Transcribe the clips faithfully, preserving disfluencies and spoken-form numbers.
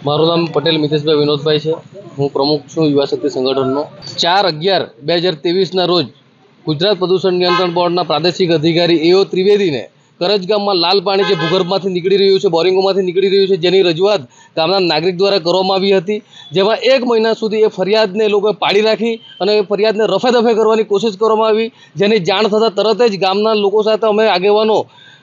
મારું નામ પટેલ મિતેશભાઈ વિનોદભાઈ છે। હું પ્રમુખ છું યુવા શક્તિ સંગઠનનો। ચાર અગિયાર બે હજાર ત્રેવીસના રોજ ગુજરાત પ્રદૂષણ નિયંત્રણ બોર્ડના પ્રાદેશિક અધિકારી એઓ ત્રિવેદીને કરજ ગામમાં લાલ પાણી જે ભૂગર્ભમાંથી નીકળી રહ્યું છે, બોરિંગોમાંથી નીકળી રહ્યું છે, જેની રજૂઆત ગામના નાગરિક દ્વારા કરવામાં આવી હતી, જેમાં એક મહિના સુધી એ ફરિયાદને એ લોકોએ પાડી રાખી અને એ ફરિયાદને રફે દફે કરવાની કોશિશ કરવામાં આવી, જેની જાણ થતાં તરત જ ગામના લોકો સાથે અમે આગેવાનો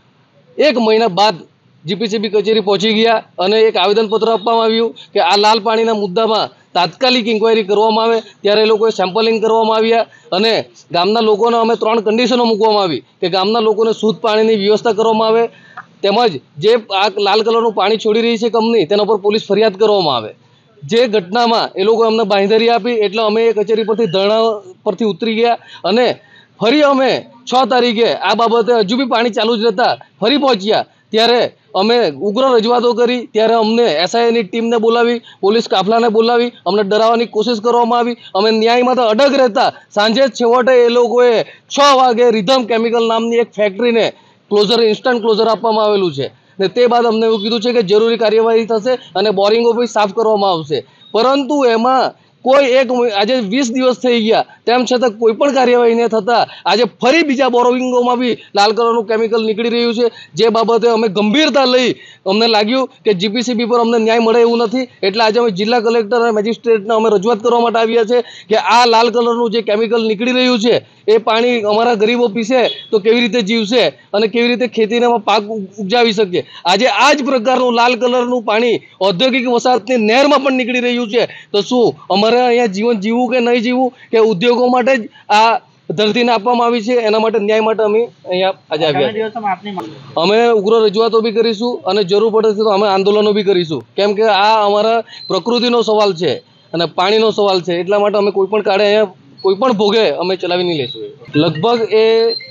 એક મહિના બાદ જીપીસીબી કચેરી પહોંચી ગયા અને એક આવેદનપત્ર આપવામાં આવ્યું કે આ લાલ પાણીના મુદ્દામાં તાત્કાલિક ઇન્ક્વાયરી કરવામાં આવે। ત્યારે એ લોકોએ સેમ્પલિંગ કરવામાં આવ્યા અને ગામના લોકોને અમે ત્રણ કન્ડિશનો મૂકવામાં આવી કે ગામના લોકોને શુદ્ધ પાણીની વ્યવસ્થા કરવામાં આવે, તેમજ જે આ લાલ કલરનું પાણી છોડી રહી છે કંપની તેના પર પોલીસ ફરિયાદ કરવામાં આવે। જે ઘટનામાં એ લોકો અમને બાંહેધરી આપી એટલે અમે એ કચેરી પરથી ધરણા પરથી ઉતરી ગયા અને ફરી અમે છ તારીખે આ બાબતે હજુ બી પાણી ચાલુ જ રહેતા ફરી પહોંચ્યા। ત્યારે અમે ઉગ્ર રજૂઆતો કરી, ત્યારે અમને એસઆઈની ટીમને બોલાવી, પોલીસ કાફલાને બોલાવી, અમને ડરાવવાની કોશિશ કરવામાં આવી। અમે ન્યાયમાં તો અડગ રહેતા સાંજે છેવટે એ લોકોએ છ વાગે રિધમ કેમિકલ નામની એક ફેક્ટરીને ક્લોઝર ઇન્સ્ટન્ટ ક્લોઝર આપવામાં આવેલું છે ને તે બાદ અમને એવું કીધું છે કે જરૂરી કાર્યવાહી થશે અને બોરિંગો બી સાફ કરવામાં આવશે, પરંતુ એમાં કોઈ એક આજે વીસ દિવસ થઈ ગયા તેમ છતાં કોઈ પણ કાર્યવાહી ન થતાં આજે ફરી બીજા બોરિંગોમાં બી લાલ કલરનું કેમિકલ નીકળી રહ્યું છે, જે બાબતે અમે ગંભીરતા લઈ અમને લાગ્યું કે જીપીસીબી પર અમને ન્યાય મળે એવું નથી, એટલે આજે અમે જિલ્લા કલેક્ટર અને મેજિસ્ટ્રેટને અમે રજૂઆત કરવા માટે આવ્યા છે કે આ લાલ કલરનું જે કેમિકલ નીકળી રહ્યું છે એ પાણી અમારા ગરીબો પીશે તો કેવી રીતે જીવશે અને કેવી રીતે ખેતીને પાક ઉપજાવી શકે। આજે આ જ પ્રકારનું લાલ કલરનું પાણી ઔદ્યોગિક વસાહતની નહેરમાં પણ નીકળી રહ્યું છે, તો શું અમારે અહીંયા જીવન જીવવું કે નહીં જીવવું કે ઉદ્યોગો માટે જ આ ધરતીને આપવામાં આવી છે, એના માટે ન્યાય માટે અમે અહીંયા આજે આવ્યા। અમે ઉગ્ર રજૂઆતો બી કરીશું અને જરૂર પડે તો અમે આંદોલનો બી કરીશું, કેમ કે આ અમારા પ્રકૃતિનો સવાલ છે અને પાણીનો સવાલ છે, એટલા માટે અમે કોઈ પણ કાળે અહીંયા કોઈ પણ ભોગે અમે ચલાવી નહીં લેશું। લગભગ એ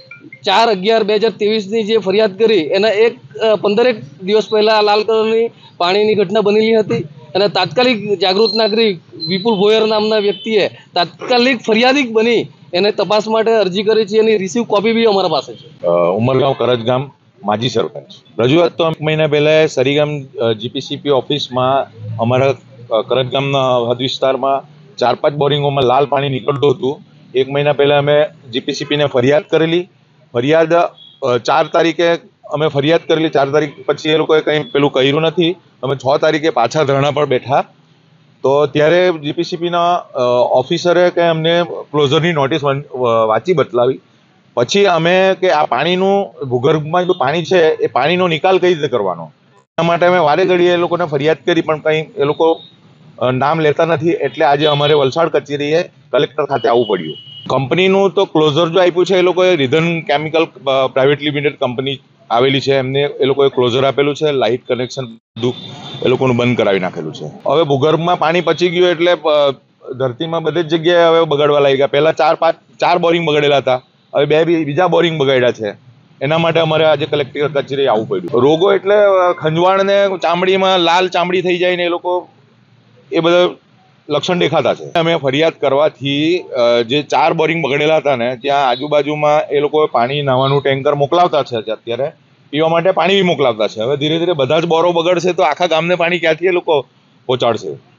ચાર અગિયાર બે હજાર ત્રેવીસની જે ફરિયાદ કરી એના એક પંદરેક દિવસ પહેલાં લાલ કલરની પાણીની ઘટના બનેલી હતી અને તાત્કાલિક જાગૃત નાગરિક વિપુલ ભોયર નામના વ્યક્તિએ તાત્કાલિક ફરિયાદી બની એને તપાસ માટે અરજી કરી છે, એની રિસીવ કોપી બી અમારા પાસે છે। ઉમરગાંવ કરજ ગામ માજી સરપંચ રજૂઆત તો એક મહિના પહેલા સરીગામ જીપીસીપી ઓફિસમાં અમારા કરજ ગામના હદ વિસ્તારમાં ચાર પાંચ બોરિંગોમાં લાલ પાણી નીકળતું હતું। એક મહિના પહેલા અમે જીપીસીપીને ફરિયાદ કરેલી, ફરિયાદ ચાર તારીખે અમે ફરિયાદ કરેલી, ચાર તારીખ પછી એ લોકોએ કંઈ પેલું કર્યું નથી। અમે છ તારીખે પાછા ધરણા પર બેઠા તો ત્યારે જીપીસીપીના ઓફિસરે કે અમને ક્લોઝરની નોટિસ વાંચી બતલાવી, પછી અમે કે આ પાણીનું ભૂગર્ભમાં જો પાણી છે એ પાણીનો નિકાલ કઈ રીતે કરવાનો એના માટે અમે વારે ઘડીએ એ લોકોને ફરિયાદ કરી, પણ કંઈ એ લોકો નામ લેતા નથી, એટલે આજે અમારે વલસાડ કચેરીએ કલેક્ટર ખાતે આવવું પડ્યું। કંપનીનું તો ક્લોઝર જો આપ્યું છે એ લોકોએ Ridhan chemical private limited company આવેલી છે, એમને એ લોકોએ ક્લોઝર આપેલું છે, લાઇટ કનેક્શન બધું એ લોકોનું બંધ કરાવી નાખેલું છે। હવે ભૂગર્ભમાં પાણી પચી ગયું એટલે ધરતીમાં બધી જ જગ્યાએ હવે બગાડવા લાગી ગયા। પહેલા ચાર પાંચ ચાર બોરિંગ બગડેલા હતા, હવે બે બીજા બોરિંગ બગાડ્યા છે, એના માટે અમારે આજે કલેક્ટર કચેરી આવવું પડ્યું। રોગો એટલે ખંજવાળ ને ચામડીમાં લાલ ચામડી થઈ જાય ને એ લોકો એ બધા લક્ષણ દેખાતા છે। અમે ફરિયાદ કરવાથી જે ચાર બોરિંગ બગડેલા હતા ને ત્યાં આજુબાજુમાં એ લોકો પાણી નાવાનું ટેન્કર મોકલાવતા છે, અત્યારે પીવા માટે પાણી બી મોકલાવતા છે। હવે ધીરે ધીરે બધા જ બોરો બગડશે તો આખા ગામને પાણી ક્યાંથી એ લોકો પહોંચાડશે?